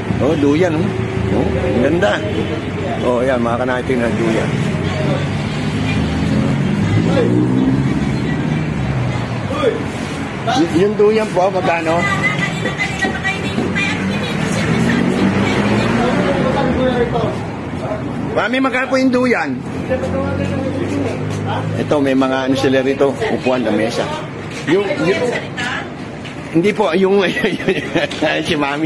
Oh, duyan, oh. Oh, ganda. Oh, yan, mga kanating na duyan. Yung duyan po, magkano? Mami, magkano po yung duyan? Ito, may mga ano sila rito, upuan na mesa. Hindi po, yung si Mami.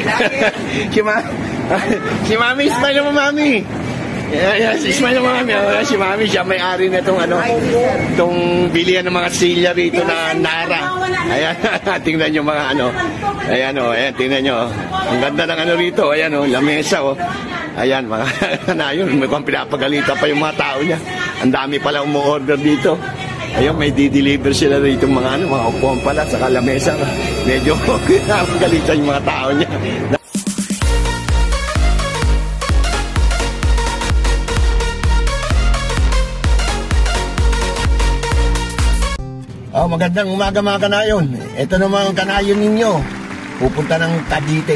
Si Mami, smile mo, Mami. Smile mo, Mami. Si Mami, siya may-ari na itong bilihan ng mga silya rito na Nara. Ayan, tingnan nyo mga ano. Ayan, ayan, tingnan nyo. Ang ganda ng ano rito. Ayan, lamesa, Ayan, mga kanayon, may pinapagalitan pa yung mga tao niya. Ang dami pala umu-order dito. Ayun, may di-deliver sila rito mga upuan pala sa lamesa. Medyo pinapagalitan yung mga tao niya. Oh, magandang umaga mga kanayon. Ito naman ang kanayon ninyo. Pupunta ng Cavite.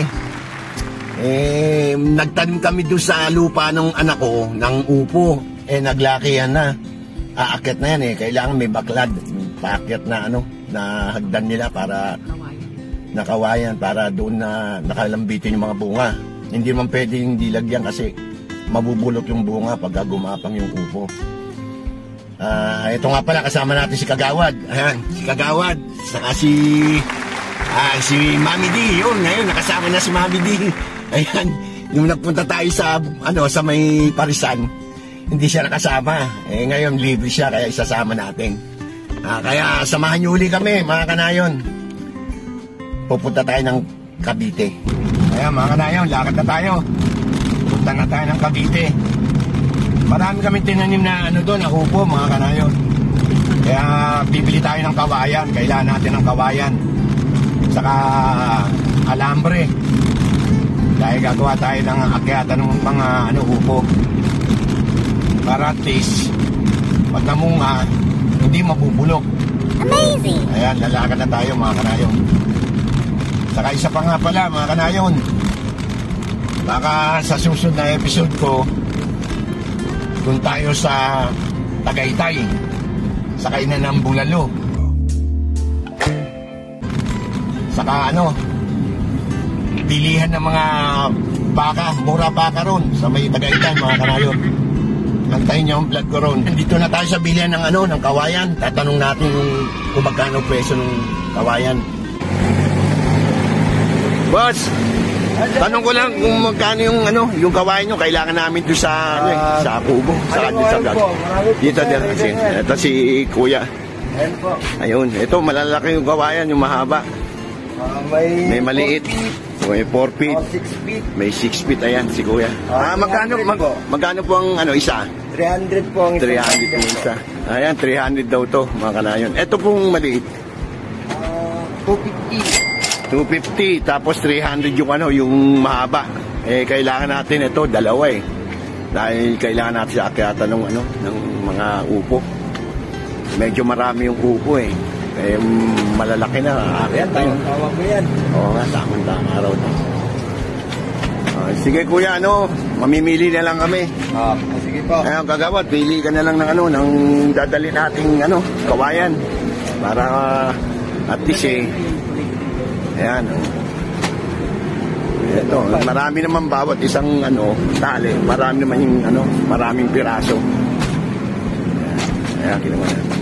Nagtanim kami doon sa lupa ng anak ko, ng upo. Naglakihan na. Aakyat na yan Kailangan may baklad. Paakyat na na hagdan nila para nakawayan, para doon na nakalambitin yung mga bunga. Hindi man pwedeng dilagyan kasi mabubulok yung bunga pag gumapang yung upo. Ito nga pala, kasama natin si Kagawad. Ayan, si Kagawad. Saka si Mami D. Yun, ngayon nakasama na si Mami D. Ayan, yung nagpunta tayo sa may Parisan, hindi siya nakasama. Ngayon libre siya, kaya isasama natin. Kaya samahan niyo uli kami, mga kanayon. Pupunta tayo ng Cavite. Ayan, mga kanayon, lakad na tayo. Punta na tayo ng Cavite. Marami kami tinanim na doon, na upo, mga kanayon. Kaya bibili tayo ng kawayan. Kailangan natin ng kawayan. Saka alambre. Dahil gagawa tayo ng akyatan ng mga upo. Para at least, pag namunga, hindi mabubulok. Amazing! Ayan, lalakad na tayo, mga kanayon. Saka isa pa nga pala, mga kanayon. Baka sa susunod na episode ko, doon tayo sa Tagaytay, sa kainan ng bulalo. Saka bilihan ng mga baka, mura baka ron sa may Tagaytay, mga kanayon. Antayin niyo ang vlog ko ron. Dito na tayo sa bilihan ng ng kawayan. Tatanong natin kung magkano presyo ng kawayan. Boss, tanong ko lang kung magkano yung kawayan nyo kailangan namin doon sa sa Pugo, sa vlog. Dito din. Ito si Kuya. Ayun, ito malalaki yung kawayan, yung mahaba. May maliit. May 4 feet. 6 feet. May 6 feet, ayan si Kuya. Magkano po ang isa? 300 po ang isa. 300 po isa. Ayan, 300 daw to, mga kanayon. Ito pong maliit. 250. 250, tapos 300 yung mahaba. Kailangan natin ito, dalawa Dahil kailangan natin sa akyatan ng mga upo. Medyo marami yung upo malalaki na. Ayan, tawag mo yan. Oo nga, tama araw na. Sige Kuya, mamimili na lang kami. Sige po. Ayun, Kagawad, pili ka na lang ng dadali nating kawayan. Para at least ayan. Ito, marami naman bawat isang tali. Marami naman yung maraming piraso. Ayan, kinuha natin.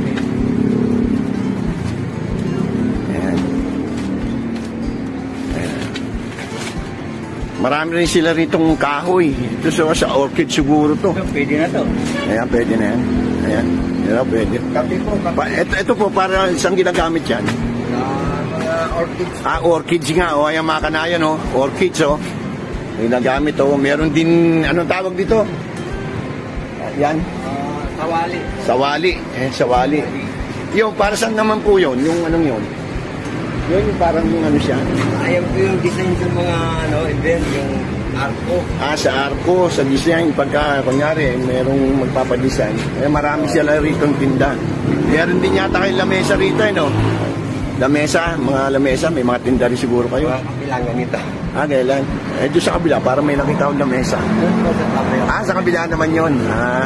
Marami rin sila ritong kahoy. Ito sa orchid siguro to. Pwede na to. Ayan, pwede na yan. Ayan, pwede. Kape po. Ito po, para isang ginagamit yan. Orchids. Orchids nga. Ayan, mga kanayan, orchids, ginagamit, Meron din, anong tawag dito? Yan. Sawali. Sawali. Sawali. Yung, para saan naman po yun? Yung anong yun? Yun yung parang yung siya. Ayan po yung design sa mga event, yung arko. Sa arko, sa design. Pagka, kunyari, merong magpapadesign. Marami sila rito ng tinda. Meron din yata kayong lamesa rito, Lamesa, mga lamesa, may mga tinda rin siguro kayo. Kailangan nito. Kailan? Doon sa kabila, para may nakita akong lamesa. Sa kabila naman yun.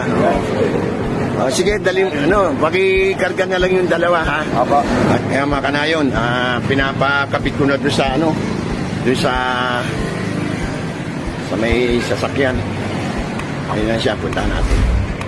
Sige, pakikarga na lang yung dalawa, ha? Opo. At kaya mga kanayon, pinapakapit ko na doon sa doon sa may sasakyan. Ayun na siya, punta natin.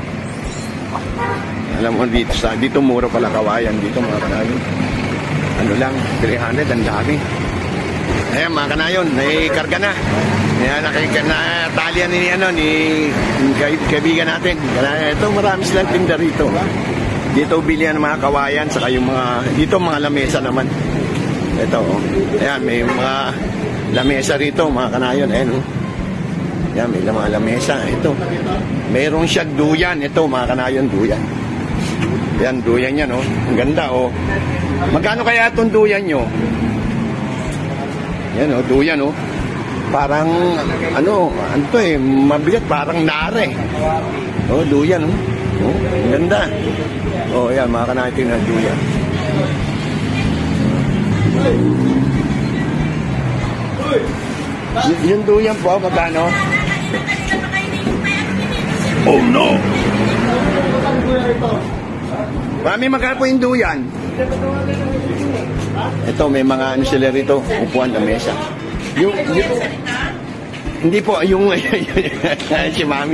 Alam mo, dito mura pala kawayan dito, mga kanayon. Ano lang, 300, ang dami. Ayan, mga kanayon, naikarga na. Ayan, natalian ni kaibigan natin. Ito, marami silang tinda rito. Dito bilihan ng mga kawayan, saka yung dito mga lamesa naman. Ito, ayan, may mga lamesa rito, mga kanayon. Ayan, Ayan, may mga lamesa. Ito, mayroong siya duyan. Ito, mga kanayon, duyan. Ayan, duyan yan, Ang ganda, Magkano kaya itong duyan nyo? Yan, duyan, Parang, mabigat, parang nare. Duyan, ang ganda. Yan, mga kanayon na duyan. Yung duyan po, magkano? Oh, no! Mami, magkano po yung duyan? Ito, may mga sila rito, upuan na mesa. Hindi po, si Mami.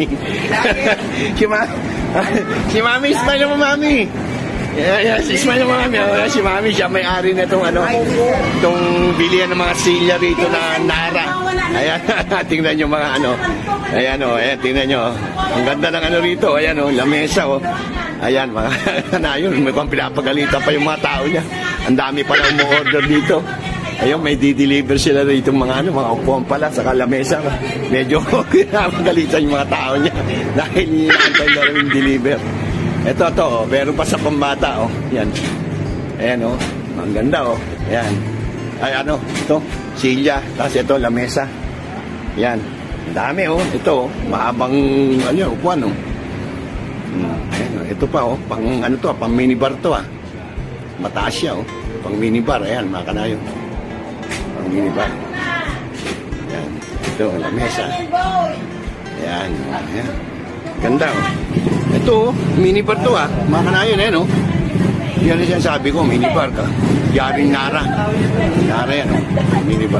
si Mami, smile mo, Mami. Smile mo, Mami. Si Mami, siya may-ari na itong bilihan ng mga silya rito na Nara. Ayan, tingnan nyo mga Ayan, tingnan nyo. Ang ganda ng rito. Ayan, lamesa, Ayan, mga kanayon, may pang pinapagalitan pa yung mga tao niya. Ang dami pala umu-order dito. Ayun, may di-deliver sila rito mga mga upuan pala sa lamesa. Medyo pinapagalitan yung mga tao niya dahil inaantay na rin deliver. Ito, meron pa sa pambata, Yan. Ayan, ang ganda, Ayan. Ay, ito, silya. Tapos ito, lamesa. Yan. Ang dami, Ito, mahabang, upuan, Ayan, ito pa, pang pang minibar to, Mataas siya, pang minibar. Ayan, mga kanayon. Pang minibar. Ayan, ito, lamesa. Ayan, ayan. Ganda, Ito, minibar to, mga kanayon, ayan, Yan ang sabi ko, minibar ka. Yaring Nara. Nara yan, minibar.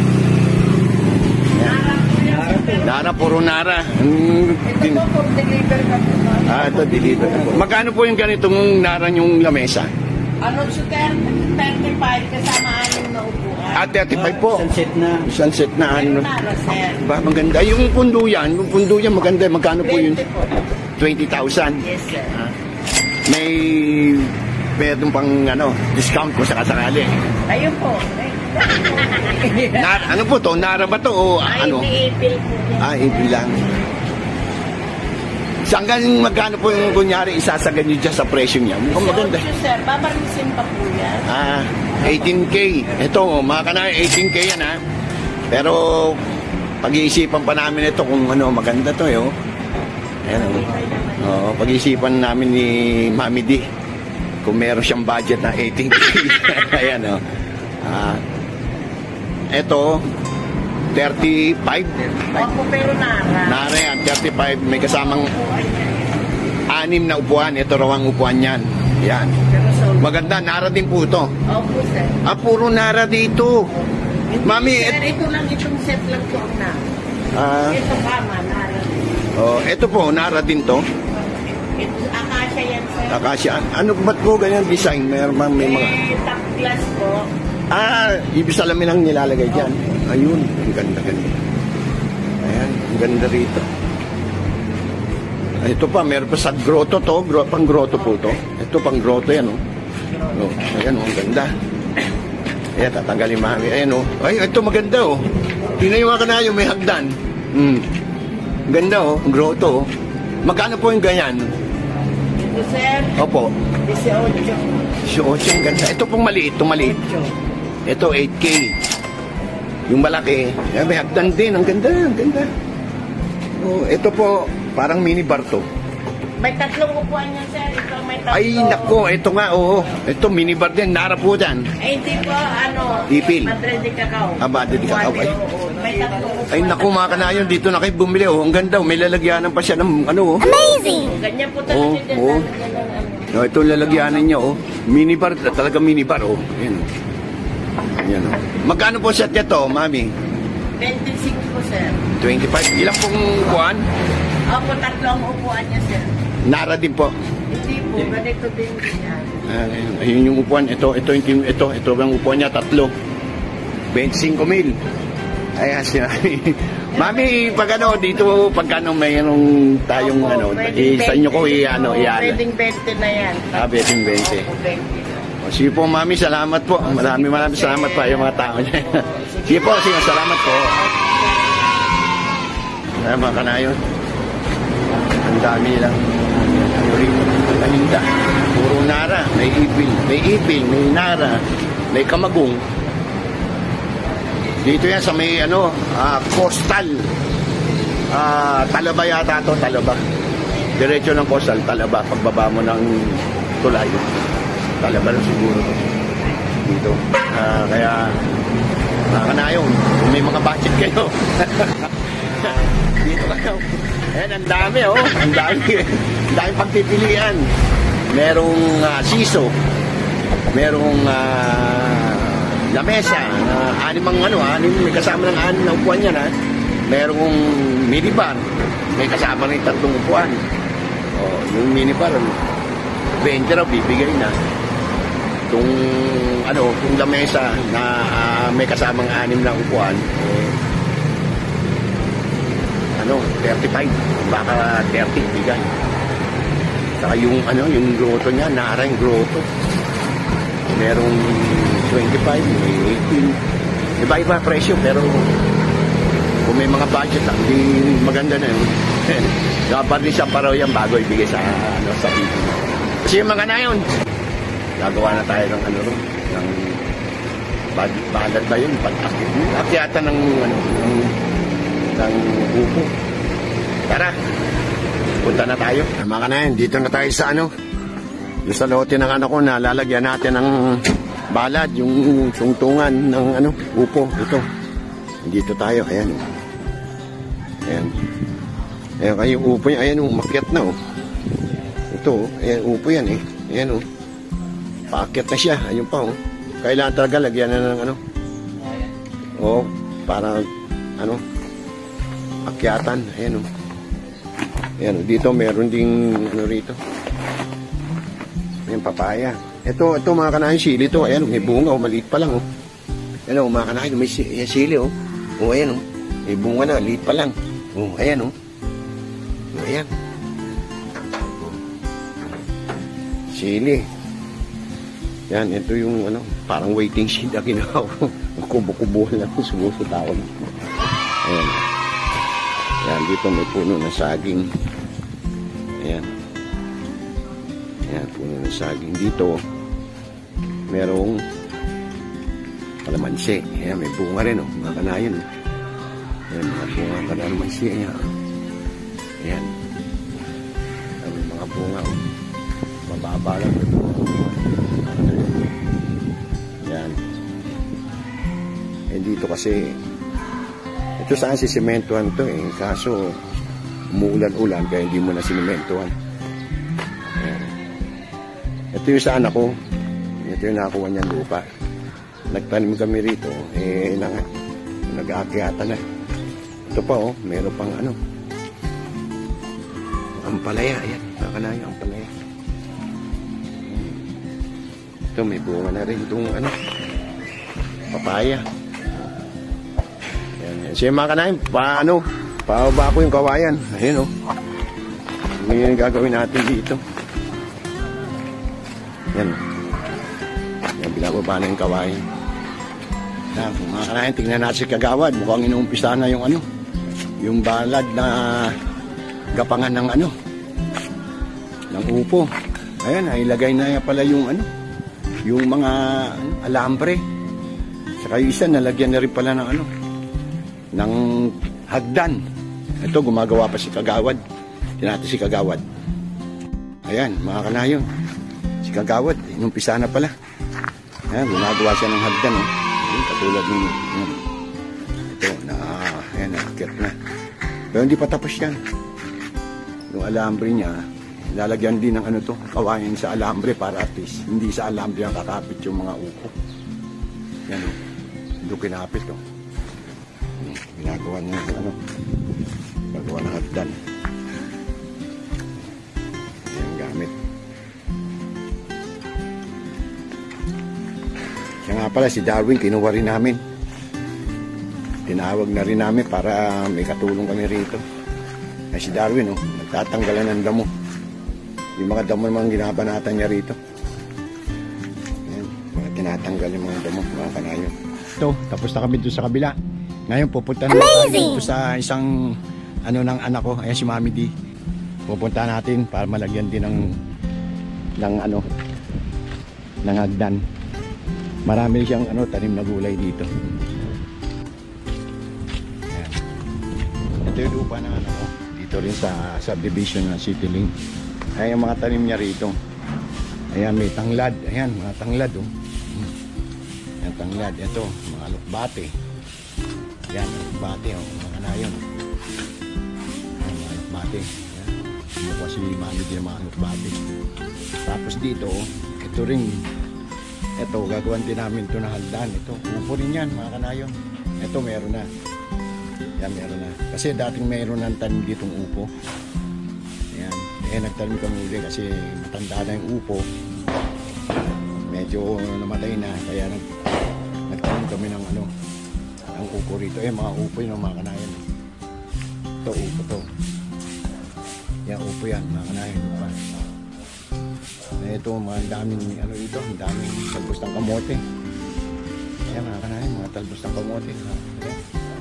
Nara, puro Nara. Ito po, for deliver ka po. Ito, deliver. Magkano po yung ganitong Nara yung lamesa? So 35 kasama anim na upuan. 35 po. Isang set na. Nara, sir. Maganda. Yung punduyan maganda. Magkano po yun? 20,000. Yes, sir. May pwedeng pang discount ko sa kasakali. Ayun po. Ano po to? Nara ba to? O ano? Ipil po. Ipil lang. Hanggang magkano po yung kunyari isasagan nyo dyan sa presyo niya? Mukhang maganda. Sir, babarnisin pa po yan. 18K. Ito, mga kanayon, 18K yan, Pero, pag-iisipan pa namin ito kung maganda to, Ayan, pag-iisipan namin ni Mami D kung meron siyang budget na 18K. Ayan, ito, 35. Opo, pero Nara. Nara yan, 35. May kasamang 6 na upuan. Ito raw ang upuan yan. Yan. Maganda, Nara din po ito. Opo, sir. Puro Nara dito. Mami, sir, ito lang itong set lang po ang Nara. Ito kama, Nara. Ito po, Nara din to. Ito, Akasha yan, sir. Akasha. Ba't po ganyan design? May mga... top class po. Ibig salamin ang nilalagay dyan. Ayun, ang ganda. Ayan, ang ganda rito. Ito pa, meron pa sa grotto to. Pang grotto po to. Ito pang grotto yan, Ayan, ang ganda. Ayan, tatanggalin Mami. Ayan, Ay, ito maganda, Tingnan yung mga kanayon, may hagdan. Ganda, grotto, Magkano po yung ganyan? Ito, sir. Opo. 18. 18, ang ganda. Ito pong maliit, maliit. Ito, 8K. Yung malaki, may hagdan din. Ang ganda. Ito po, parang minibar to. May tatlong upuan yan, sir. Ito, may tatlo. Ay, nako, ito nga, Ito, minibar din. Nara po dyan. Ay, hindi po, Ipil. Madre de Cacao. Madre de Cacao. Ay, may tatlong Ay naku mga kanayon, dito na kayo bumili oh. Ang ganda oh, may lalagyanan pa siya ng ano oh. Ganyan po talaga Oo, dyan. oo. Lalagyan ng ano. No, ito lalagyanan niya oh. Minibar, talaga minibar oh. Ayan oh. Ayan oh. Magkano po set nito, mami? 25 po, sir. 25. Ilang pong upuan? Opo, tatlong upuan niya, sir. Nara din po. Hindi po, ganito din yan. Ayun yung upuan. Ito ang upuan niya, tatlo. 25,000. Ayan siya. Mami, pag ano, dito, pagkano mayroong tayong Opo, ano, pwedeng sa inyo ko, Opo, iyan. pwedeng 20 na yan. Pwedeng 20. Opo, 20. Sige po, mami, salamat po. Maraming salamat pa yung mga tao niya. Sige po, salamat po. Ayan mga kanayon. Ang dami lang. Ano rin, paninda. Puro nara. May ipil, may nara, may kamagong. Dito yan sa may coastal. Talaba yata ito, Talaba. Diretso ng coastal, Talaba. Pagbaba mo ng tulay. Talaba lang siguro dito. Kaya mga kanayon, kung may mga budget kayo. Dito kayo. Ayan, ang dami oh. Ang dami pagpipilian. Merong siso. Merong lamesa. May kasama ng 6 na upuan yan ha. Merong minibar. May kasama ng 3 upuan. Oh, yung minibar, 20 raw bibigay na. Kung lamesa na may kasamang 6 na upuan, 35, baka 30 bigay. Saka yung grotto niya, nara yung grotto. Merong 25, may 18. Iba-iba presyo, pero kung may mga budget lang, hindi maganda na yun. Dapat din siya paraw yan bago ibigay sa video. Kasi yung mga nayon, gagawa na tayo ng ng balad ba yun? Akyatan ng upo. Tara, punta na tayo. Mga kanayan, dito na tayo sa yung sa lote ng anak ko na lalagyan natin ng balad, yung tungtungan ng upo. Ito. Dito tayo, ayan. Ayan. Ayan kayo upo niya, ayan makyat na oh. Ito, ayan upo yan eh. Ayan oh. Paakyat na siya, ayun pa oh. Kailangan talaga lagyan na ng para akyatan, ayan oh. Ayan oh, dito meron ding rito. Ayan, papaya. Ito mga kanahin, sili to. Ayan, may bunga oh, maliit pa lang oh. Ayan oh, mga kanahin, may sili oh. Oh, ayan oh. May bunga na, maliit pa lang. Oh, ayan oh. Oh, ayan. Sili. Yan, ito yung parang waiting shed na ginawa ko. Kubo-kubuhan lang sumuso tao. Ayan. Yan, dito may puno ng saging. Ayan. Ayan, puno ng saging. Dito, merong kalamansi. Ayan, may bunga rin, oh. Mga kanayon. Ayan, mga bunga kalamansi. Ayan. Ayan. Ayan, mga bunga, oh. Mababa lang. Ayan. Eh, dito kasi, ito saan si simentuhan to eh. Kaso, umuulan-ulan kaya hindi mo na sinimentuhan. Ayan. Ito yung sa anak ko. Ito yung nakakuha niyang lupa. Nagtanim kami rito. Eh, nag-aakyata na. Ito pa oh, meron pang ampalaya. Ayan, nakakanayo ampalaya. Ito, may bunga na rin itong papaya. Siya mga kanahin, pababa ko yung kawayan. Ayun o. Ano yung gagawin natin dito? Yan. Yan, binababa na yung kawayan. Yan, mga kanahin, tingnan natin si Kagawad. Mukhang inuumpisa na yung yung balad na gapangan ng ng upo. Ayan, ilagay na pala yung yung mga alambre. Saka yung isa, nalagyan na rin pala ng ng hagdan. Ito, gumagawa pa si Kagawad. Tinati si Kagawad. Ayan, mga kanayon. Si Kagawad, inumpisa na pala. Ayan, gumagawa siya ng hagdan. Oh. Ayan, katulad ng ito, na Ayan, nakakit na. Pero hindi pa tapos yan. Yung alambre niya, lalagyan din ng ano to, kawayan sa alambre para at least hindi sa alambre ang kakapit yung mga upo. Yan o. Doon kinapit o. Ginagawa niya ano. Ginagawa ng hagdan. Yan gamit. Siya nga pala si Darwin, kinuha rin namin. Tinawag na rin namin para may katulong kami rito. Ay si Darwin oh, nagtatanggalan ng damo. Yung mga damo naman ginabanatan niya rito. Ayan, mga tinatanggal yung mga damo, mga kanayon. Ito, tapos na kami doon sa kabila. Ngayon pupunta na tayo dito sa isang ano ng anak ko, ayan si Mami D. Pupunta natin para malagyan din ng ano ng hagdan. Marami siyang ano tanim na gulay dito. Ayan. Ito yung lupa na ano ko. Dito rin sa subdivision ng CityLink. Ayan yung mga tanim niya rito. Ayan may tanglad. Ayan mga tanglad oh. Ayan tanglad. Ito mga alokbate. Ayan alokbate oh. Mga kanayon. Ayan mga alokbate. Ayan. Mukha si Mami din mga alokbate. Tapos dito oh. Ito rin. Ito gagawin din namin ito na hagdan. Ito upo rin yan mga kanayon. Ito meron na. Yan meron na. Kasi dating meron ng tanim ditong upo. Ayan. Eh nagtanim kami uli kasi matanda na yung upo. Medyo namatay na. Kaya nagtanim kami ng ano. Ang upo rito. Eh mga upo yun mga kanayon. Ito upo to. Yan upo yan mga kanayon. Upa. Ito mga daming ano dito. Ang daming talbos ng kamote. Ayan mga kanayon. Mga talbos ng kamote. Ayan.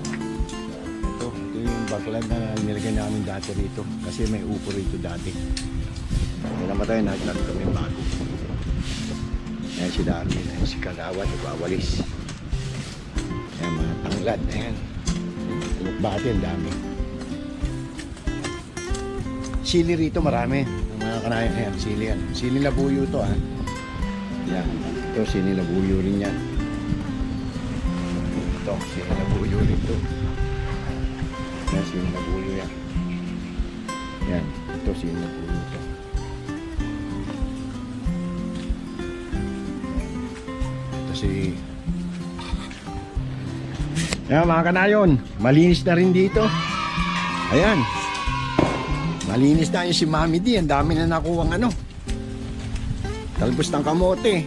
Yung backline na nilagay namin dati rito kasi may upo rito dati. Kaya namatay na kami bago. Ayan si Darwin, ayan si Kagawad, nagwawalis. Ayan mga tanglad, ayan. Tulukbate, ang dami. Sili rito marami. Mga kanayan, ayan, sili yan. Sili labuyo to ha. Ayan, ito sili labuyo rin yan. Ito, sili labuyo rin to. Yan, sili labuyo yan. Yan, ito sili labuyo ito. Ito si... Yan mga kanayon, malinis na rin dito. Ayan. Malinis na yung si Mami D. Ang dami na nakuha ng ano. Talbos ng kamote.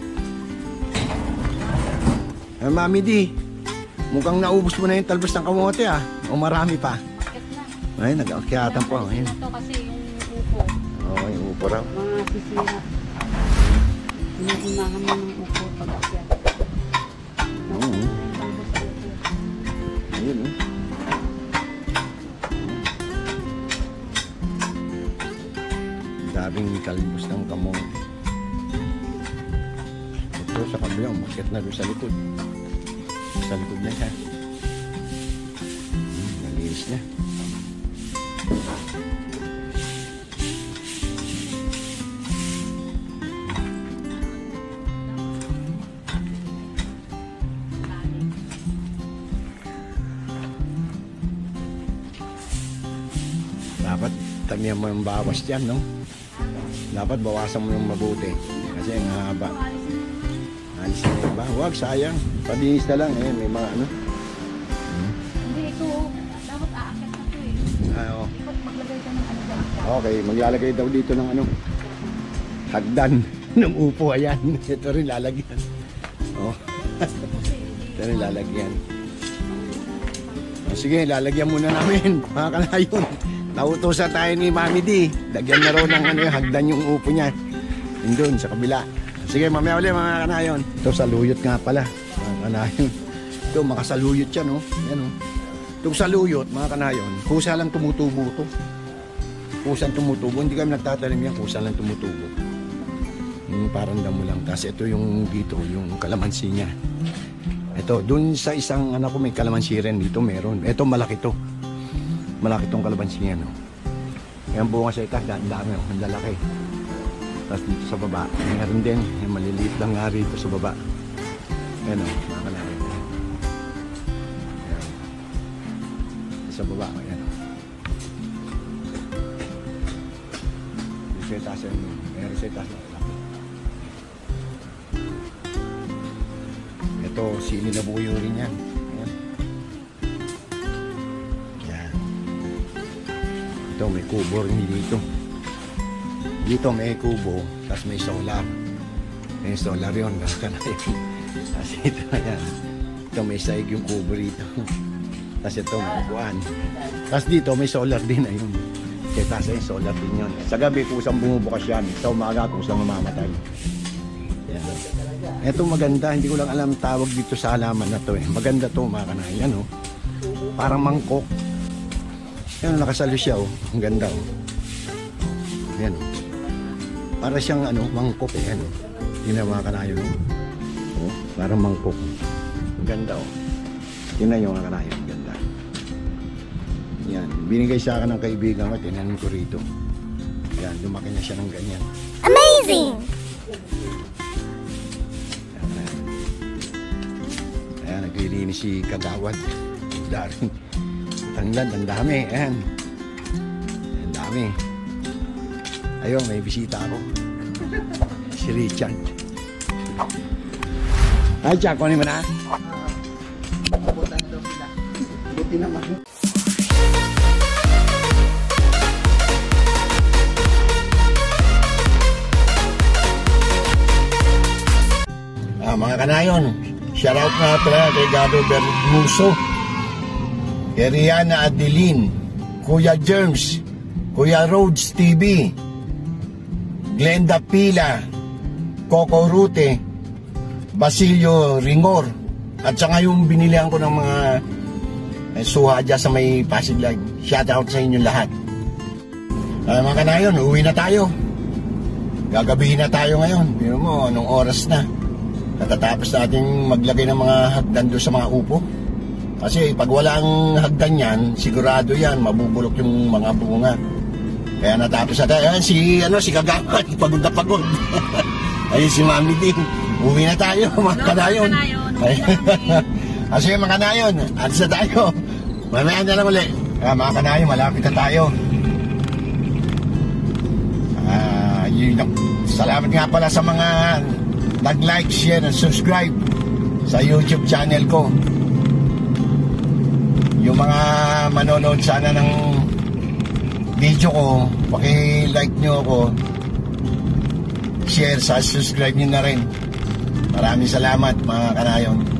Ayan Mami D. Mukhang naubos mo na yung talbos ng kamote ah. O marami pa. Ay, nag-akyatan po. Ayun. Ito kasi yung upo. Oo, yung upo raw. Mga sisira. Hinahimahan mo ng upo pag-akyat. Oo. Ayun, oh. Daming kalbos ng kamote. Ito sa kabilang, bakit na doon sa likod. Sa likod na siya. Nalinis na. Dapat tamihan mo yung bawas dyan, no? Dapat bawasan mo yung mabuti. Kasi ang haba. Alisin mo ba? Huwag, sayang. Padinis na lang, eh. May mga ano. Hindi, ito. Dapat aakit na ito eh. Ah, oo. Dapat maglagay ka ng ano dyan. Okay, maglalagay daw dito ng ano. Hagdan ng upo, ayan. Ito rin lalagyan. Oh. Ito rin lalagyan. Oh, sige, lalagyan muna namin. Mga kanayon. Nautosan tayo ni Mami D. Lagyan na raw ng ano, hagdan yung upo niya. Doon sa kabila. Sige, mamaya ulit mga kanayon. Ito saluyot nga pala. Mga kanayon. Ito, makasaluyot yan, oh. Yan, oh. Itong saluyot, mga kanayon, kusa lang tumutubo ito. Kusang tumutubo. Hindi kami nagtatanim yan. Kusa lang tumutubo. Parang damo lang. Kasi ito yung dito, yung kalamansi niya. Ito, dun sa isang anak ko may kalamansi rin. Dito meron. Ito, malaki to. Malaki tong kalamansi niya, no? Yan bunga sa itas, dami, oh. Ang lalaki. Tapos dito sa baba, meron din. Yung maliliit lang nga rito sa baba. Yan, oh. Mga kanayon. sa baba. Ayan. Reseta sa inyo. May reseta sa inyo. Ito, sili na buyo rin yan. Ayan. Ayan. Ito, may kubo rin dito. Dito may kubo, tapos may solar. May solar yun. Tapos ito, ayan. Ito, may saig yung kubo rito. Tapos ito, may kubuan. Tapos dito, may solar din. Ayun. Kaya taas yung solar din yun. Sa gabi, kusang bumubukas yan. Sa umaga, kusang mamamatay. Ayan. Ito maganda, hindi ko lang alam tawag dito sa halaman na to eh. Maganda to mga kanay. Yan oh. Parang mangkok. Yan, nakasalo siya oh. Ang ganda oh. Yan oh. Para siyang ano, mangkok eh. Yan oh. Yun ang mga kanay oh. Oh, parang mangkok. Ang ganda oh. Yun na yung mga kanay. Ang ganda. Yan. Binigay sa akin ng kaibigan ko. Tinanin ko rito. Yan. Lumaki na siya ng ganyan. Amazing! Naglilinis si Kagawad. Daring tanglad, ang dami. Ayan. Ang dami. Ayun, may bisita ako. Si Richard. Ay, Jack, kunin mo na. Buti naman. Mga kanayon, shoutout nga pala kay Gado Bermuso, kay Rihanna Adeline, Kuya Germs, Kuya Rhodes TV, Glenda Pila, Coco Rute, Basilio Ringor, at saka yung binilihan ko ng mga suha dyan sa may Pasig Line. Shoutout sa inyo lahat. Mga kanayon, uwi na tayo. Gagabihin na tayo ngayon. Biro mo, anong oras na? Natatapos natin maglagay ng mga hagdan doon sa mga upo. Kasi pag walang hagdan yan, sigurado yan, mabubulok yung mga bunga. Kaya natapos natin. Ayan, si Kagamat, pagod na pagod. Ayun, si Mami din. Uwi na tayo, mga kanayon. Kasi mga kanayon, alis na tayo. Mamaya na lang ulit. Mga kanayon, malapit na tayo. Salamat nga pala sa mga nag-like, share, and subscribe sa YouTube channel ko. Yung mga manonood sana ng video ko, paki-like nyo ako, share, subscribe nyo na rin. Maraming salamat mga kanayon.